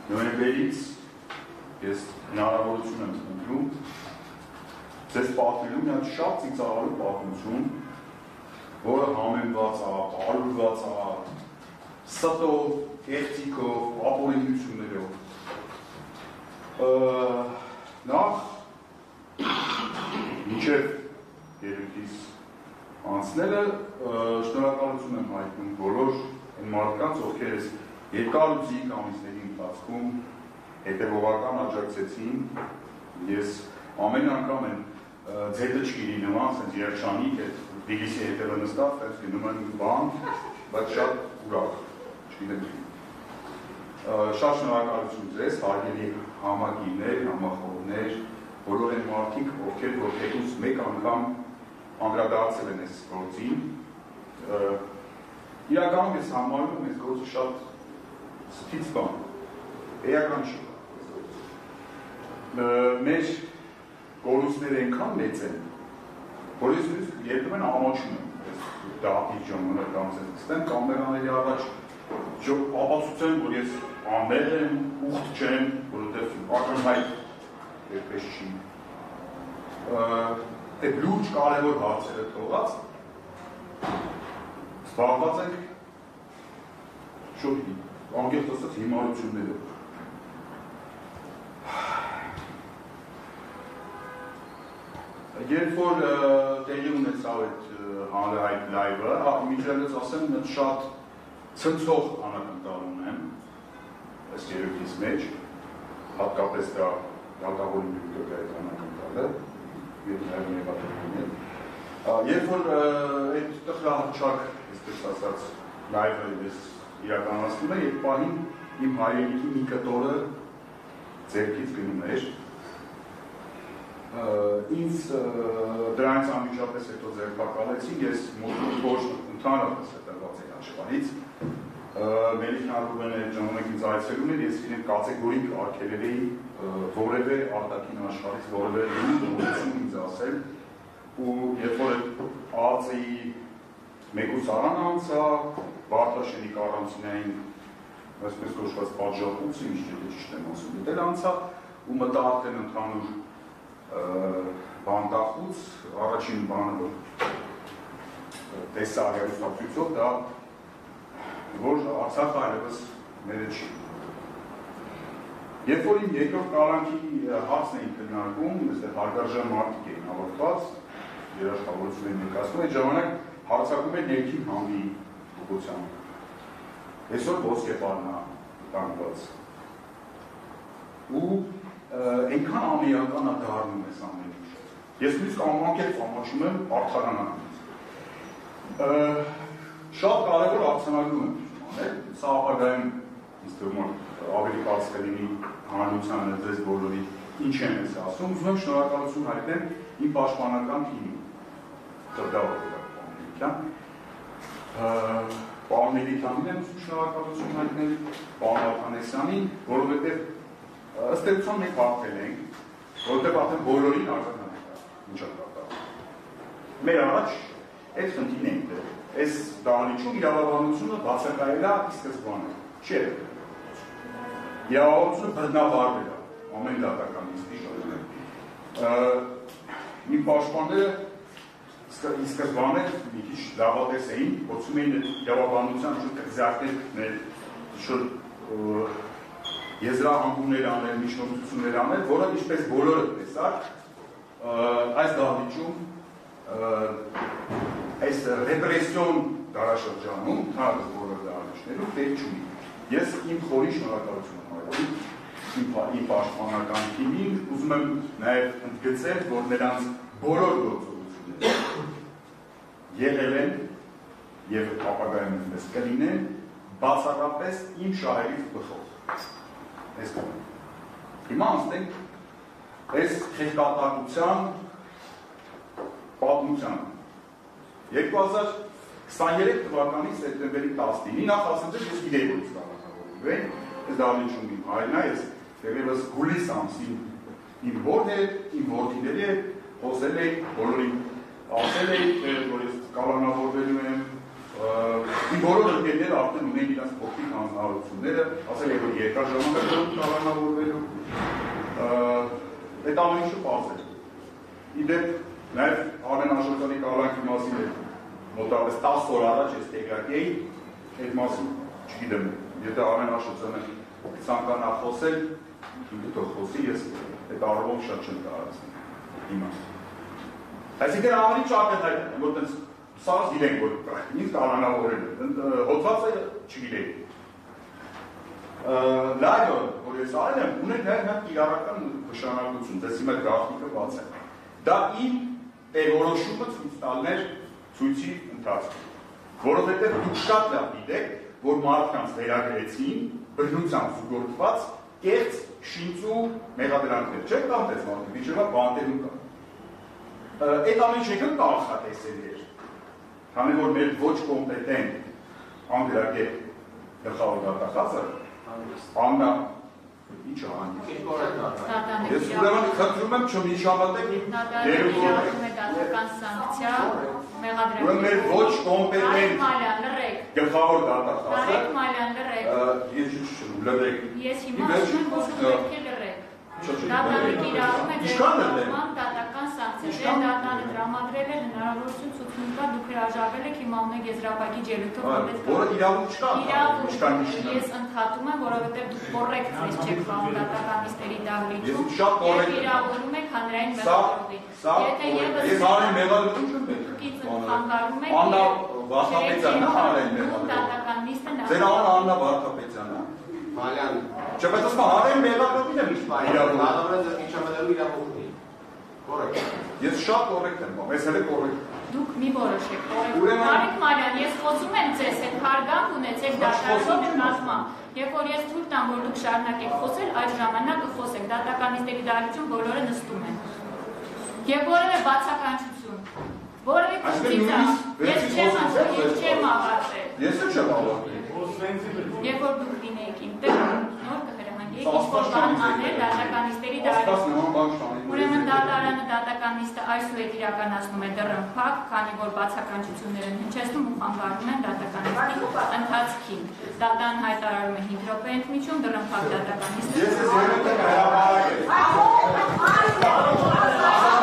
նոյեմբերից ես հնարավորություն եմ ընտրում ձեզ պատմելու մի հատ շատ ծիծաղալու պատմություն, որը համեմված է, բարուրված է, ստով, կեղծիքով, ապօրինություններով։ Նախ մինչև երեկից անցնելը շնորհակալություն եմ հայտնում բոլոր այն մարդկանց, ովքեր ես երկարուձիգ ամիսների ընթացքում հետևողական աջակցեցին, ես ամեն անգամ եմ ձեր դժգիրի նման, սենց երջանիկ այդ Դիլիսի հետևը նստավ, սենց գնում են բան, բայց շատ ուրախ, չգիտեմ։ Շատ շնորհակալություն ձեզ, հարգելի համագիրներ, համախոհներ, բոլոր այն մարդիկ, ովքեր որ հետուց մեկ անգամ անդրադարձել են այս գործին։ Իրականում ես համարում եմ այս գործը շատ ստից բան, էական չի։ Մեր գորուսները այնքան մեծ են, որ ես երբեմն ամաչում եմ դահատի ժամանակ անցել ստեմ կամերաների առաջ ապացուցեմ, որ ես անմեղ եմ, ուխտ չեմ, որովհետև ակնհայտ երբես չի։ Այդ լուրջ կարևոր հարցերը թողած զբաղված ենք շուտ անկեղծ ասած հիմարություններով։ Երբ որ տեղի ունեցավ այդ հանրահայտ լայվը, միջերից ասեմ, շատ ցնցող անակնկալ ունեմ այս երևույթից մեջ, հատկապես դա դատավորի դուք այդ անակնկալը, եւ նաեւ նեգատիվն է։ Երբ որ այդ տխրահռչակ, այսպես ասած, լայվը ես իրականացնում եմ, եւ պահին իմ հայրենիքի մի կտորը ձեռքից գնում էր, ինձ դրանից անմիջապես հետո ձերբակալեցին, ես ոչ ընդհանրապես հետևված էի աշխարհից, Մելիքն Արուբենը այդ ժամանակ ինձ այցելում էր, ես իրեն կատեգորիկ արգելել էի որևէ արտաքին աշխարհից որևէ ինձ ասել, ու երբ որ ԱԱԾ-ի մեկուսարան անցա, Բարտաշենի կարանտինային, այսպես կոչված պատժապույց, ճիշտ եմ ասում, դել անցա, ու մտա արդեն ընդհանուր բանդախուց, առաջին բանը, որ տեսա հեռուստացույցով, դա որ Արցախը այլևս մերը չի։ Երբ որ իմ երկրորդ կալանքի հարցն էին քննարկում, այստեղ հարգարժան մարդիկ էին հավաքված, երաշխավորություն էին ներկայացնում, այդ ժամանակ հարցակում էր ներքին հանդի ուղղությամբ։ Այսօր ոսկեպարն է տանգված։ Ու այնքան ամիական է դառնում ես ամեն ինչ։ Ես նույնիսկ անկեղծ ամաչում եմ արդարանանից։ Շատ կարևոր արձանագրում եմ անել, սա ապագայում ինձ թվում է ավելի բաց կլինի հանրությանը ձեզ բոլորի ինչ են ես ասում, ուզում եմ շնորհակալություն հայտնել իմ պաշտպանական թիմին, պարոն Մելիքյանին եմ շնորհակալություն հայտնել, պարոն Աթանեսյանին, որովհետև ըստ էության մենք հաղթել ենք, որովհետև արդեն բոլորին արձանագրել ինչ է կատարվում։ Մեր առաջ այդ խնդիրն ենք դեր, այս դահլիճում իրավաբանությունը բացակայել է սկզբանե, չէ։ Իրավաբանությունը բռնաբարվել է, ամեն դատական իսկի ժամանակ։ Իմ պաշտպանները ի սկզբանե մի քիչ լավատես էին, փորձում էին իրավաբանության շուտ կղզյակներ, շուտ եզրահանգումներ անել, միջնորդություններ անել, որը ինչպես բոլորը տեսար, այս դահլիճում այս ռեպրեսիոն դարաշրջանում, թարս բոլոր դահլիճներում տեղ չունի։ Ես իմ խորի շնորհակալություն եմ հայտնում իմ պաշտպանական թիմին, ուզում եմ նաև ընդգծել, որ նրանց բոլոր գործողությունները եղել են եւ ապագայում նույնպես կլինեն բացառապես իմ շահերից բխող։ Այս կողմ։ Հիմա անցնենք այս խեղկատակության պատմության։ 2023 թվականի սեպտեմբերի 19-ին նախ ասած ես գիտեի, որ ստանալու եմ։ Այս դահլիճում իմ հայրն է, ես դեռևս հուլիս ամսին իմ որդի հետ, իմ որդիների հետ խոսել էի, բոլորին ասել էի, որ ես կալանավորվելու եմ, իմ բոլոր ընկերները արդեն ունեն իրենց փոքրիկ հանձնարարությունները, ասել եք, որ երկար ժամանակում կառավարվելու, այդ ամեն ինչը պարզ է։ Իդեպ, նաև Արմեն Աշոտյանի կառավարքի մասին է մոտավորապես 10 օր առաջ ես տեղյակ էի, այդ մասին չգիտեմ, եթե Արմեն Աշոտյանը ցանկանա խոսել, ինքը թող խոսի, ես այդ առումով շատ չեմ տարածում հիմա։ Այսինքն ավելի ճակատային, որ տենց սարս գիտենք, որ ինձ կանանավորել է, հոտվածը չգիտենք։ Լայնը, որ ես արել եմ, ունեն նաև կիրառական նշանակություն, դες հիմա գրաֆիկը բաց է։ Դա իմ տեղորոշումը ցույց տալն էր ցույցի ընթացքում, որովհետև դուք շատ լավ գիտեք, որ մարդկանց վերագրեցին բռնությամբ զուգորդված կեղծ շինծու մեղադրանքներ, չեք կանտես մարդիկ, միջևա բանտերում կան։ Այդ ամեն ինչը կանխատեսելի էր, քանի որ մեր ոչ կոմպետենտ անգրագետ գլխավոր դատախազը Աննա ինչը հանդիպ։ Ես ուրեմն խնդրում եմ չմիջամտեք դատական սանկցիա մեղադրական։ Մեր ոչ կոմպետենտ գլխավոր դատախազը Արեգ Մալյան լրեք։ Ես չեմ լրեք։ Ես հիմա ասում եմ, որ պետք է լրեք։ Դատանը կիրառում է դերման դատական սանկցիա։ Դատանը տրամադրել է հնարավորություն ցուցում կա դուք հրաժարվել եք հիմա ունեք եզրափակիչ ելույթով որը իրավունք չկա։ Ես ընդհատում եմ, որովհետև դուք կոռեկտ չեք պահում դատականիստերի դահլիճում։ Ես շատ կոռեկտ իրավորում եք հանրային մեղադրողին։ Եթե ես հանրային մեղադրություն չեմ պետք։ Դուք խանգարում եք Աննա Վարդապետյանն է հանրային մեղադրող։ Դատականիստը նա։ Ձեր անունը Աննա Վարդապետյանն է։ Մալյան։ Չէ, բայց ասում հանրային մեղադրողին եմ իրավորում։ Հանրային միջամտելու իրավունք ունի։ Կոռեկտ։ Ես շատ կոռեկտ եմ, ես հենց կոռեկտ։ Դուք մի որոշեք, կոռեկտ։ Արեգ Մալյան, ես խոսում եմ ձեզ, այդ հարգանք ունեցեք դատարանի նկատմամբ։ Երբ որ ես թույլ տամ, որ դուք շարունակեք խոսել, այդ ժամանակ կխոսեք, դատականիստերի դահլիճում բոլորը նստում են։ Եվ որևէ բացականչություն, որևէ կոմպլիցիա, ես չեմ ավարտել։ Ես չեմ ավարտել։ Երբ որ դուք լինեիք իմ տեղ, նոր կհրահանգեիք ինչ-որ բան անել դատականիստերի դահլիճում։ Ուրեմն դատարանը դատականիստը այսուհետ իրականացնում է դռնփակ, քանի որ բացականչությունները հնչեցնում ու խանգարում են դատականիստի ընթացքին։ Դատան հայտարարում է 5 րոպե ընդմիջում, դռնփակ դատականիստը